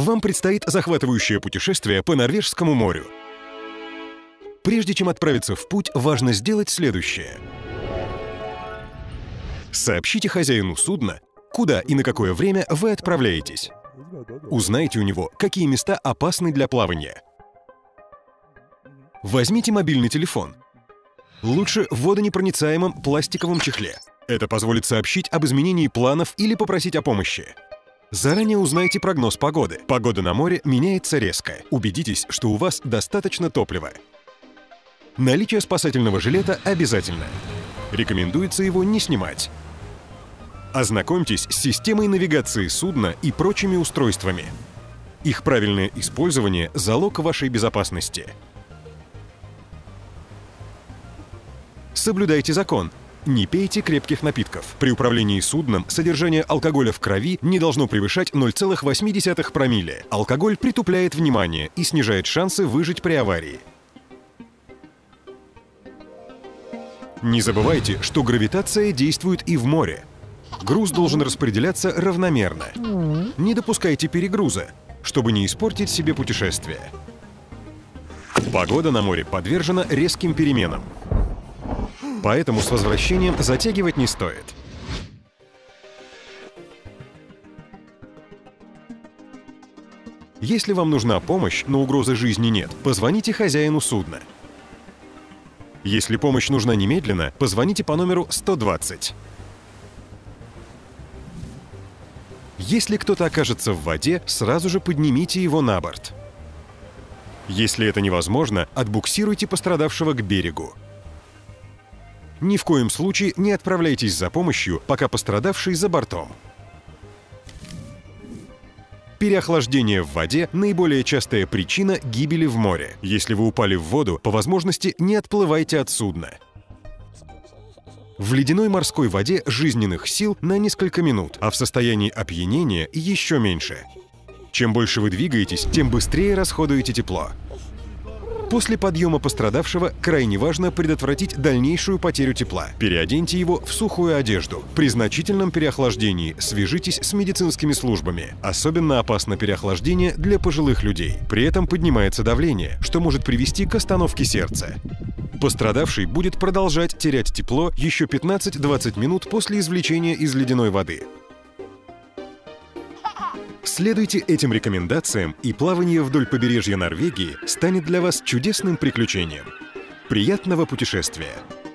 Вам предстоит захватывающее путешествие по Норвежскому морю. Прежде чем отправиться в путь, важно сделать следующее. Сообщите хозяину судна, куда и на какое время вы отправляетесь. Узнайте у него, какие места опасны для плавания. Возьмите мобильный телефон. Лучше в водонепроницаемом пластиковом чехле. Это позволит сообщить об изменении планов или попросить о помощи. Заранее узнайте прогноз погоды. Погода на море меняется резко. Убедитесь, что у вас достаточно топлива. Наличие спасательного жилета обязательно. Рекомендуется его не снимать. Ознакомьтесь с системой навигации судна и прочими устройствами. Их правильное использование – залог вашей безопасности. Соблюдайте закон. Не пейте крепких напитков. При управлении судном содержание алкоголя в крови не должно превышать 0,8 промилле. Алкоголь притупляет внимание и снижает шансы выжить при аварии. Не забывайте, что гравитация действует и в море. Груз должен распределяться равномерно. Не допускайте перегруза, чтобы не испортить себе путешествие. Погода на море подвержена резким переменам. Поэтому с возвращением затягивать не стоит. Если вам нужна помощь, но угрозы жизни нет, позвоните хозяину судна. Если помощь нужна немедленно, позвоните по номеру 120. Если кто-то окажется в воде, сразу же поднимите его на борт. Если это невозможно, отбуксируйте пострадавшего к берегу. Ни в коем случае не отправляйтесь за помощью, пока пострадавший за бортом. Переохлаждение в воде – наиболее частая причина гибели в море. Если вы упали в воду, по возможности не отплывайте от судна. В ледяной морской воде жизненных сил на несколько минут, а в состоянии опьянения еще меньше. Чем больше вы двигаетесь, тем быстрее расходуете тепло. После подъема пострадавшего крайне важно предотвратить дальнейшую потерю тепла. Переоденьте его в сухую одежду. При значительном переохлаждении свяжитесь с медицинскими службами. Особенно опасно переохлаждение для пожилых людей. При этом поднимается давление, что может привести к остановке сердца. Пострадавший будет продолжать терять тепло еще 15-20 минут после извлечения из ледяной воды. Следуйте этим рекомендациям, и плавание вдоль побережья Норвегии станет для вас чудесным приключением. Приятного путешествия!